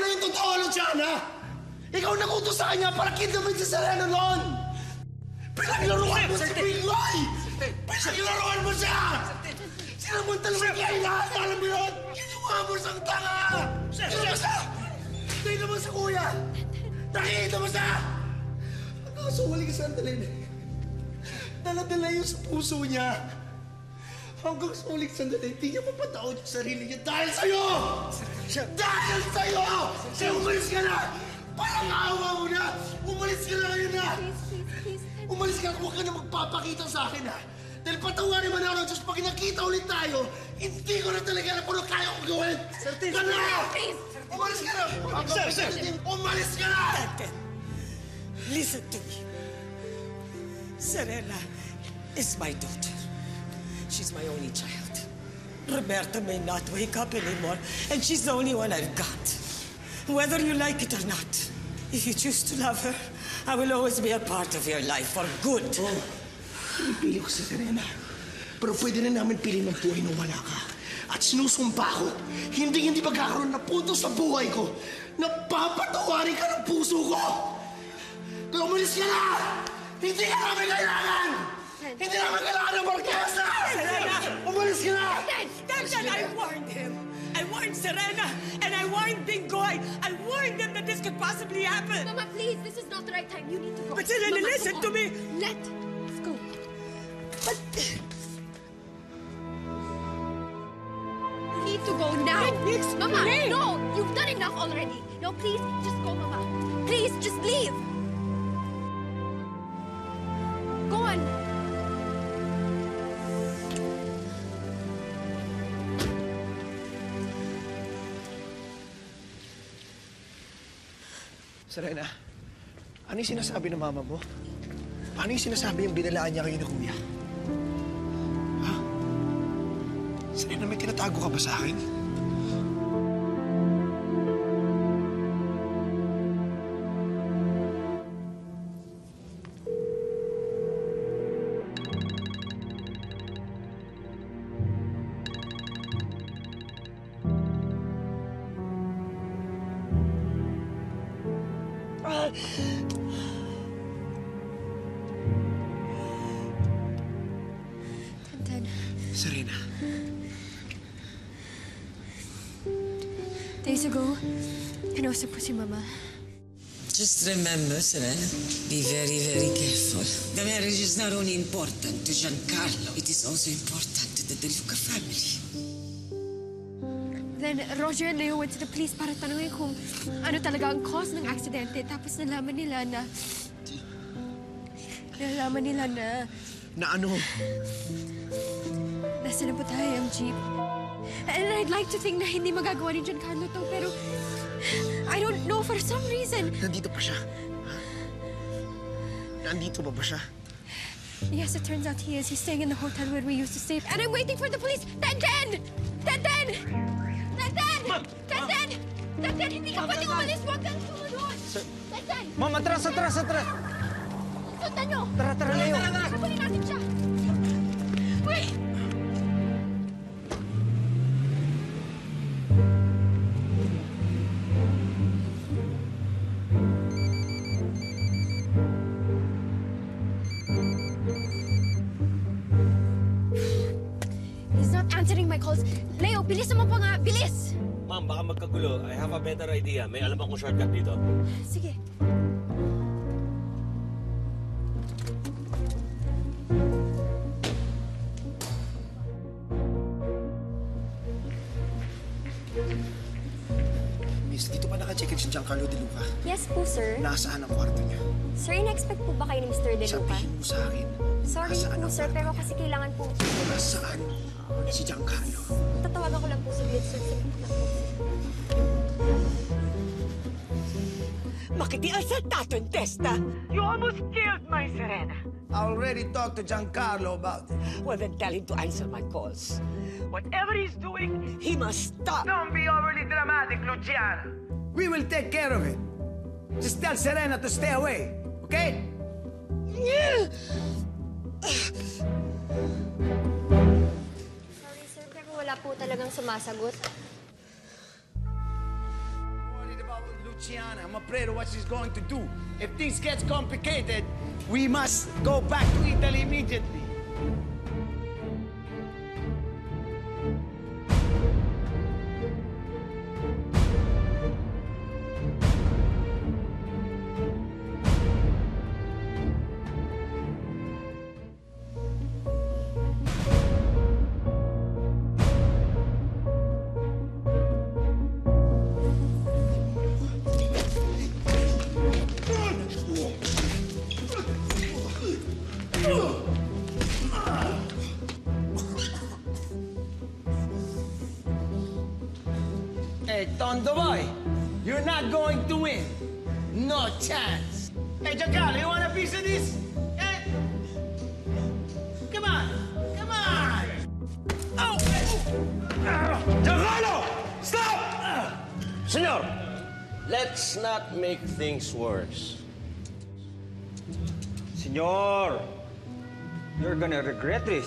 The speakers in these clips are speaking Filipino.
yung totoo, Luciana? Ikaw nakutos sa kanya para kidnamin si Serena noon! Pinaglaruan mo si Pingoy! Pinaglaruan mo siya! Sinamantala mo kaya lahat, alam mo yun? Ginawa mo siyang tanga! Tingnan mo siya! Tingnan mo sa kuya! Nakikita mo siya! Hanggang sumali ka sandali. Dala-dala yun sa puso niya. Hanggang sumali ka sandali, hindi niya mapataon yung sarili niya dahil sa'yo! Dahil sa'yo! Kaya umalis ka na! Parang awa mo na! Umalis ka na ngayon na! Umalis ka na, huwag ka na magpapakita sa akin, ha? Dahil patawarin man ako, Diyos, pag nakita ulit tayo, hindi ko na talaga alam kung ano kaya kong gawin! Sir, please! Please! Umalis ka na! Sir! Umalis ka na! Ted, listen to me. Serena is my daughter. She's my only child. Roberta may not wake up anymore, and she's the only one I've got. Whether you like it or not, if you choose to love her, I will always be a part of your life for good. Oh, pinipili ko si Serena. Pero pwede na namin pili ng buhay na wala ka. At sinusumpa ko, hindi magkakaroon na punto sa buhay ko na papatawarin ka ng puso ko. Kaya umalis ka na! Hindi ka namin kailangan! Hindi namin kailangan ng orkestra! Umalis ka na! Then I warned him. I warned Serena, and I warned Bingoy. I warned them that this could possibly happen. Mama, please, this is not the right time. You need to go. But Serena, Mama, listen to me. Let's go. But You need to go now. Let me explain. Mama, no! You've done enough already. No, please, just go, Mama. Please, just leave. Go on. Serena, ano yung sinasabi ng mama mo? Paano yung sinasabi yung binalaan niya kayo ni Kuya? Ha? Serena, may tinatago ka ba sa akin? Dad. Serena. Days ago, kinausap ko si Mama. just remember, Serena, be very, very careful. The marriage is not only important to Giancarlo, it is also important to the De Luca family. Then Roger and Leo went to the police para tanungin kung ano talaga ang cause ng aksidente. Tapos nalaman nila na... Na ano? Nasa na po tayo ang jeep. And I'd like to think na hindi magagawa ni Giancarlo to, pero... I don't know, for some reason. Nandito pa siya. Nandito ba siya? Yes, it turns out he is. He's staying in the hotel where we used to stay. And I'm waiting for the police. Tenten! Hindi ka pwede umalis. Huwag kang sumunod. Tenten! Ma'am, atras! Sundan nyo! Tara, Leo! Kapunin natin siya! Wait! He's not answering my calls. Leo, bilisan mo pa nga. Bilis! Ma'am, baka magkagulo. I have a better idea. May alam akong shortcut dito. Sige. Miss, dito pa naka-check-in si Giancarlo De Luca. Yes po, sir. Nasaan ang kwarto niya? Sir, in-expect po ba kayo ni Mr. De Luca? Sabihin mo sa akin. Sorry nasaan po, ang sir, kwarto pero niya? kasi kailangan po... Nasaan si Giancarlo? Tatawagan ko lang po si Blitz, sir. Sige lang po. Makitial sa tato in testa. You almost killed my Serena. I already talked to Giancarlo about it. Well, then tell him to answer my calls. Whatever he's doing, he must stop. Don't be overly dramatic, Luciana. We will take care of it. Just tell Serena to stay away, okay? Sorry, sir, pero wala po talagang sumasagot. Worried about Luciana, I'm afraid of what she's going to do. If things gets complicated, we must go back to Italy immediately. Hey, Tondo boy, you're not going to win. No chance. Hey, Giancarlo, you want a piece of this? Eh? Come on, come on. Oh! Giancarlo! Stop! Senyor, let's not make things worse. Senyor, you're gonna regret this.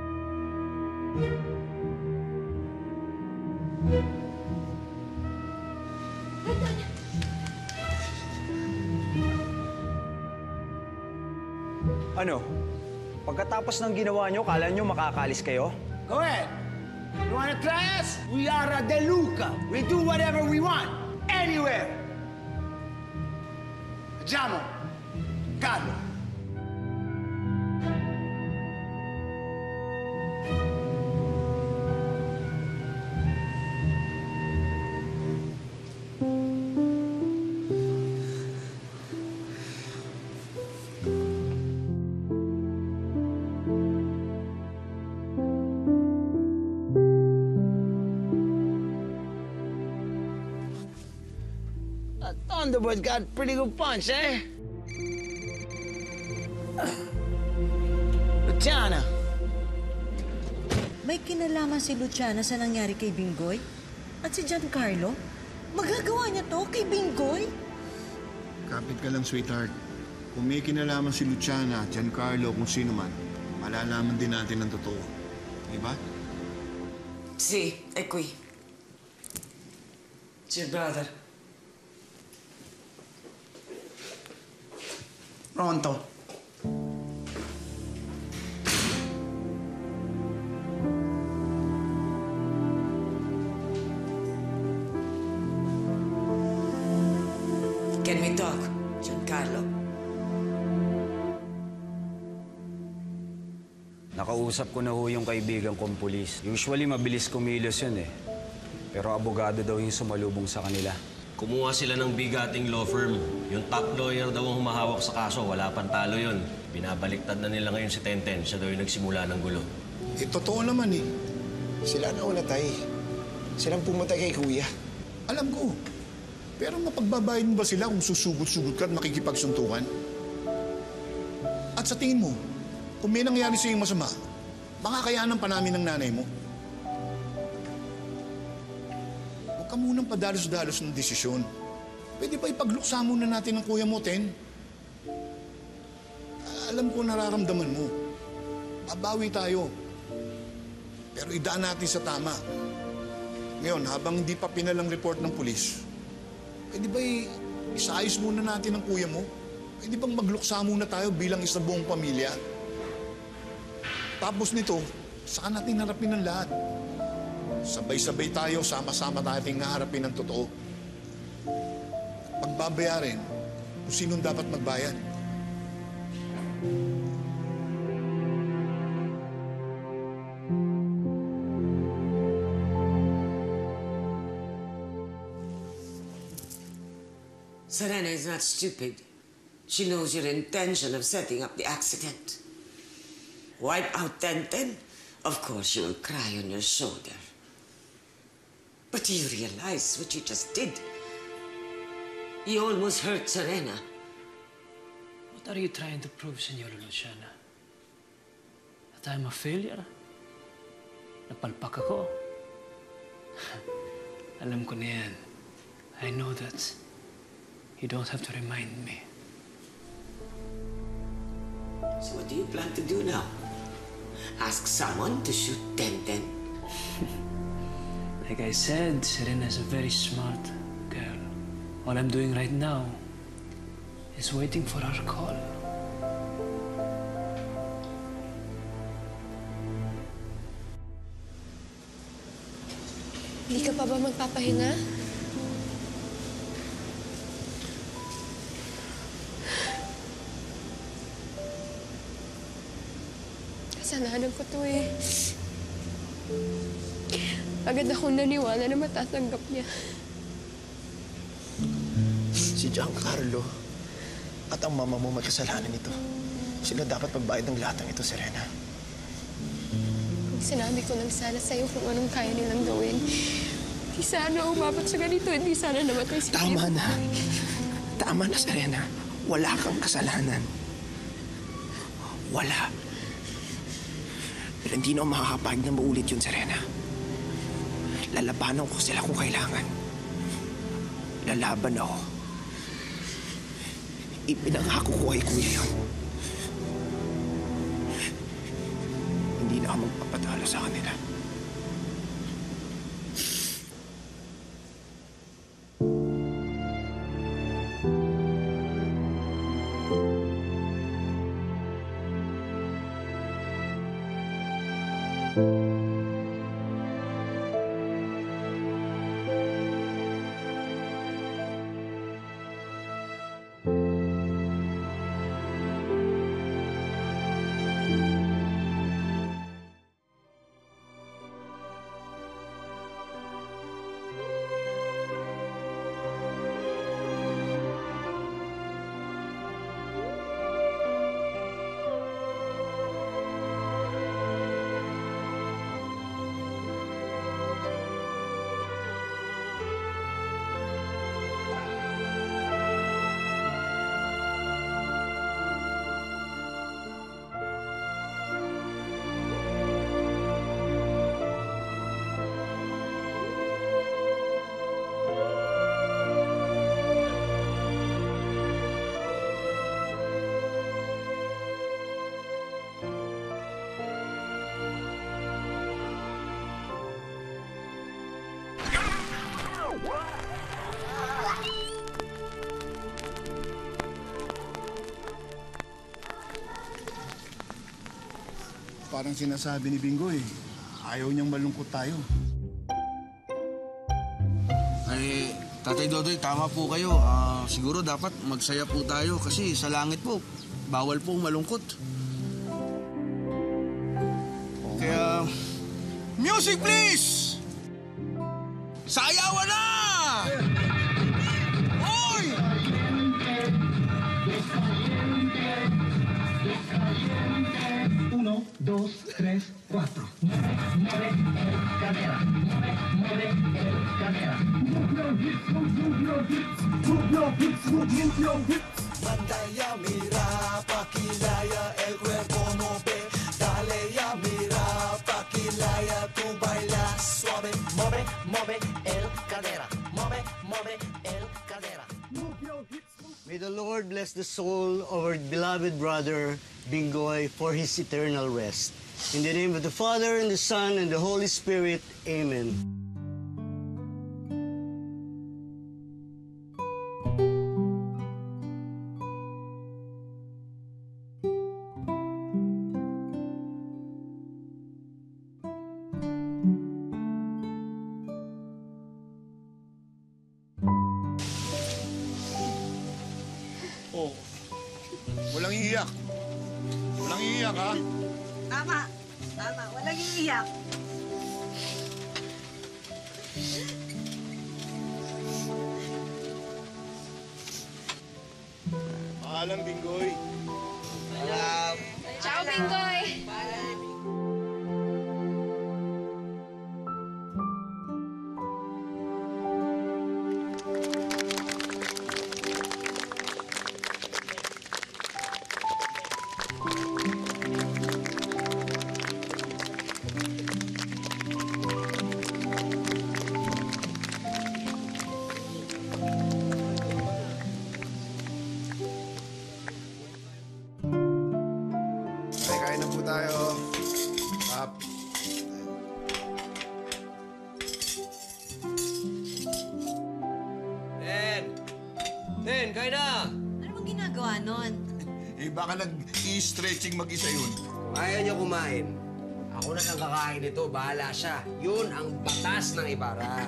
Ano? Pagkatapos ng ginawa nyo, kala nyo makakalis kayo? Go ahead. You wanna try us? We are a De Luca. We do whatever we want. Anywhere. Andiamo. Carlo. That Thunderbird got pretty good punch, eh? Luciana. May kinalaman si Luciana sa nangyari kay Bingoy? At si Giancarlo? Magagawa niya to kay Bingoy? Kapit ka lang, sweetheart. Kung may kinalaman si Luciana, Giancarlo, kung sino man, malalaman din natin ang totoo. Di ba? Sì, è qui. It's your brother. Pronto. Can we talk, Giancarlo? Nakausap ko na ho yung kaibigan kong pulis. Usually mabilis kumilos yun eh. Pero abogado daw yung sumalubong sa kanila. Kumuha sila ng bigating law firm. Yung top lawyer daw ang humahawak sa kaso. Wala pang talo yun. Binabaliktad na nila ngayon si Tenten. Siya daw yung nagsimula ng gulo. Eh, totoo naman eh. Sila na una tayo. Silang pumatay kay Kuya. Alam ko. Pero mapagbabayad mo ba sila kung susugot-sugot ka at makikipagsuntukan? At sa tingin mo, kung may nangyari sa iyong masama, makakayanan pa namin ng nanay mo. Huwag ka munang padalos-dalos ng desisyon. Pwede ba ipagluksa muna natin ng kuya mo, Ten? Alam ko nararamdaman mo. Babawi tayo. Pero idaan natin sa tama. Ngayon, habang hindi pa pinalang report ng pulis, pwede ba isaayos muna natin ang kuya mo? Pwede bang magluksa muna tayo bilang isang buong pamilya? Tapos nito, saka natin harapin ang lahat. Sabay-sabay tayo, sama-sama nating naharapin ang totoo. Pagbabayarin kung sinong dapat magbayad. Serena is not stupid. She knows your intention of setting up the accident. Wipe out Tenten? Of course she will cry on your shoulder. But do you realize what you just did? You almost hurt Serena. What are you trying to prove, Senora Luciana? That I'm a failure? Napalpak ako? Alam ko na yan. I know that. You don't have to remind me. So what do you plan to do now? Ask someone to shoot Tenten? Like I said, Serena's a very smart girl. All I'm doing right now is waiting for our call. Hindi ka pa ba magpapahinga? Kasalanan ko to eh. Agad akong naniwala na matatanggap niya. Si Giancarlo at ang mama mo may kasalanan nito. Sila dapat magbayad ng lahat ng ito, Serena. Kung sinabi ko lang sana sa'yo kung anong kaya nilang gawin, di sana umabot sa ganito, hindi sana namatay si Kim. Tama na. Tama na, Serena. Wala kang kasalanan. Wala. Pero hindi na ako makakapag na maulit yun, Serena. Lalabanan ko sila kung kailangan. Lalaban ako. Ipinangako ko kay Kuya yun. Hindi na ako magpapatalo sa kanila. Parang sinasabi ni Bingoy, ayaw niyang malungkot tayo. Ay, Tatay Dodoy, tama po kayo. Siguro dapat magsaya po tayo kasi sa langit po, bawal po malungkot. Kaya, music please! Sayawan na! Oy! Uno, dos, tres, cuatro. Mueve el cadera. Mueve el cadera. Move your hips, move your hips. Move your hips, move your hips. Pantalla, mira, paquilaya, el cuerpo mueve. Dale ya, mira, paquilaya, tú baila suave. Mueve, mueve el cadera. Mueve, mueve el cadera. May the Lord bless the soul of our beloved brother, Bingoy, for his eternal rest. In the name of the Father, and the Son, and the Holy Spirit, Amen. Oh, walang iiyak. Walang iiyak, ha? Tama. Tama. Walang iiyak. Paalam, Bingoy. Ciao, Bingoy! Kain na po tayo. Up. Ben! Ten, kain na! Ano bang ginagawa nun? Eh, baka nag-i-stretching mag-isa yun. Ayaw niya kumain. Ako na lang kakain nito. Bahala siya. Yun ang batas ng Ibarra.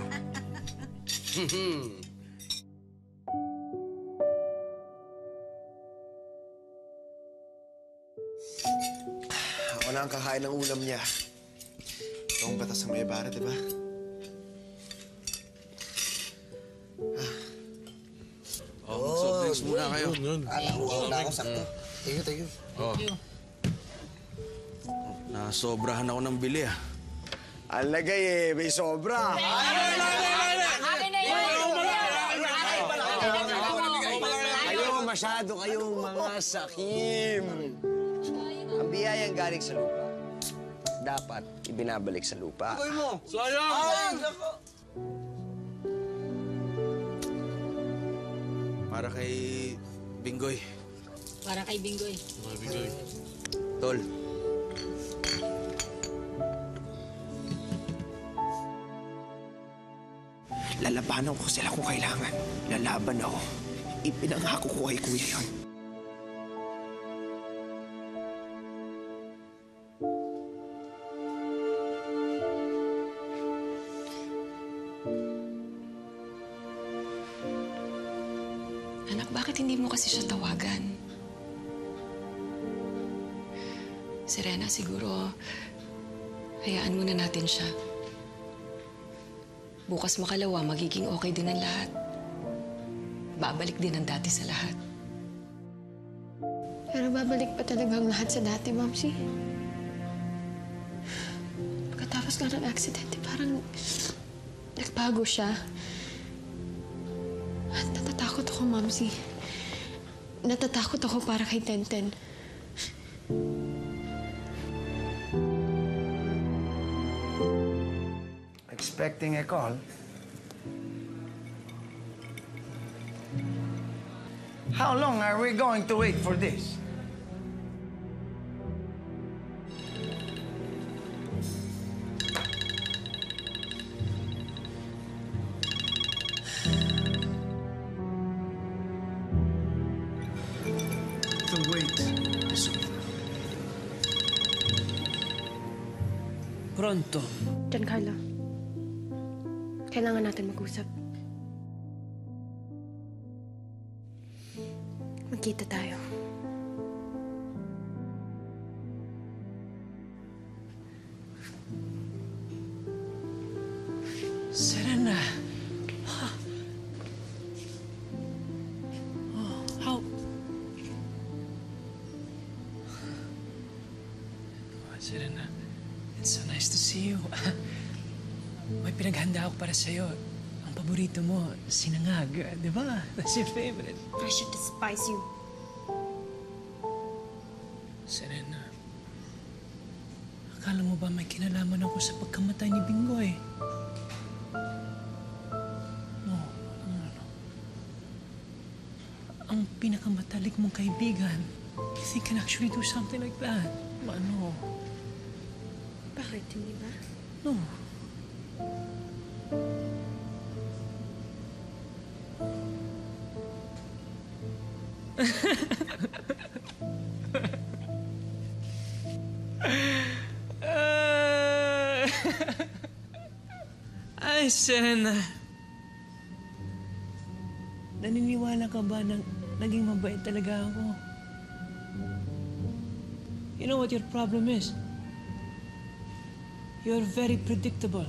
Ako na ang kakain ng ulam niya. Ito ang batas ng may Ibarra, di ba? Soft drinks muna kayo. Wala ako sakto. Thank you. Nasobrahan ako ng bili, ah. Ang lagay may sobra. Masyado kayong mga sakim. Ang biyayang galing sa lupa, dapat ibinabalik sa lupa. Ay mo! Sayang! Para kay Binggoy. Para kay Binggoy. Binggoy. Tol. Lalabanan ko sila kung kailangan. Lalaban ako. Ipinangako ko kay Kuya yun. Anak, bakit hindi mo kasi siya tawagan? Serena, siguro hayaan muna natin siya. Bukas makalawa, magiging okay din ang lahat. Babalik din ang dati sa lahat. Pero babalik pa talaga ang lahat sa dati, Mamsi. Pagkatapos nga ng aksidente, parang nagbago siya. At natatakot ako, Mamsi. Natatakot ako para kay Tenten. Expecting a call? How long are we going to wait for this? The wait is over. Pronto. Giancarlo, kailangan natin mag-usap. Magkita tayo. Serena. Oh, how? Oh, Serena, it's so nice to see you. May pinaghanda ako para sa'yo. Ang paborito mo, sinangag, di ba? That's your favorite. I should despise you. Serena, akala mo ba may kinalaman ako sa pagkamatay ni Binggoy? No. Ang pinakamatalik mong kaibigan, you think can actually do something like that? Ano? Bakit, hindi ba? No. Ay, Serena. Naniniwala ka ba na naging mabait talaga ako? You know what your problem is? You're very predictable.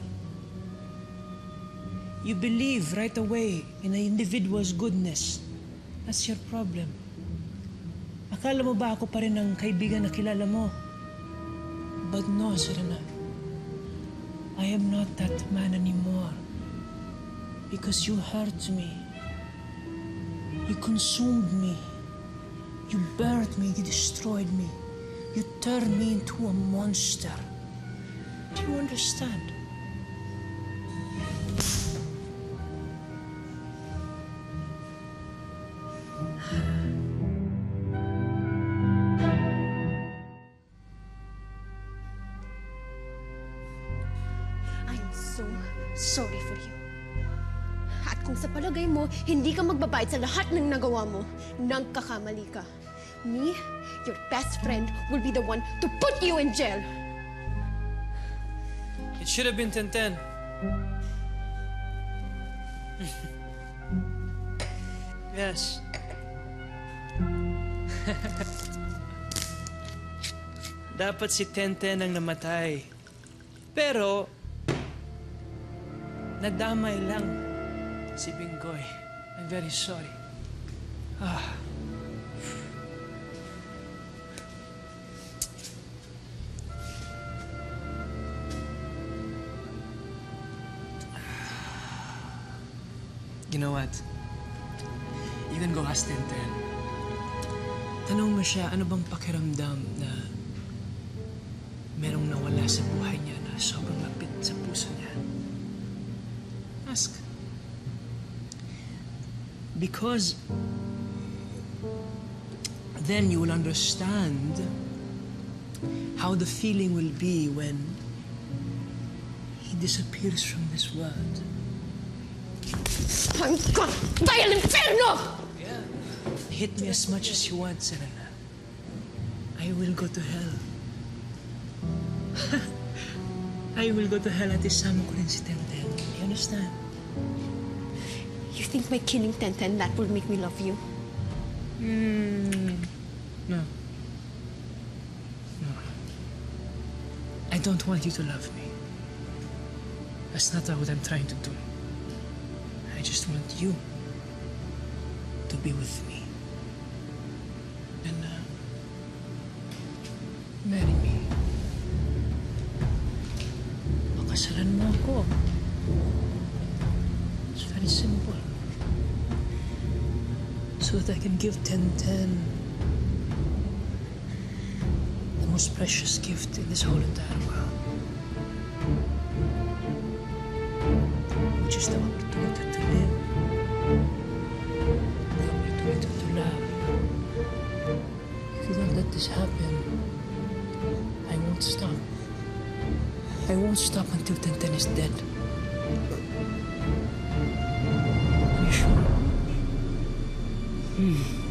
You believe right away in an individual's goodness. That's your problem. Akala mo ba ako pa rin ang kaibigan na kilala mo? But no, Serena. I am not that man anymore. Because you hurt me. You consumed me. You buried me. You destroyed me. You turned me into a monster. Do you understand? I'm so sorry for you. At Kung sa palagay mo, hindi ka magbabayad sa lahat ng nagawa mo, nagkakamali ka. Me, your best friend, will be the one to put you in jail. It should have been 10-10. Yes. Dapat si 10-10 ang namatay. Pero, nadamay lang si Bingoy. I'm very sorry. You know what? You can go ask 10-10. Tanong mo siya, ano bang pakiramdam na merong nawala sa buhay niya na sobrang lapit sa puso niya? Ask. Because then you will understand how the feeling will be when he disappears from this world. Hanggang tayo ng inferno! Hit me as much as you want, Serena. I will go to hell. I will go to hell at isama ko rin si Tenten. You understand? You think by killing 10-10 that will make me love you? No. No. I don't want you to love me. That's not what I'm trying to do. I just want you to be with me. And marry me. Pakasalan mo ako. It's very simple. So that I can give 10-10 the most precious gift in this whole entire world. Which is the opportunity to live. The opportunity to love. If you don't let this happen, I won't stop. I won't stop until 10-10 is dead. Are you sure?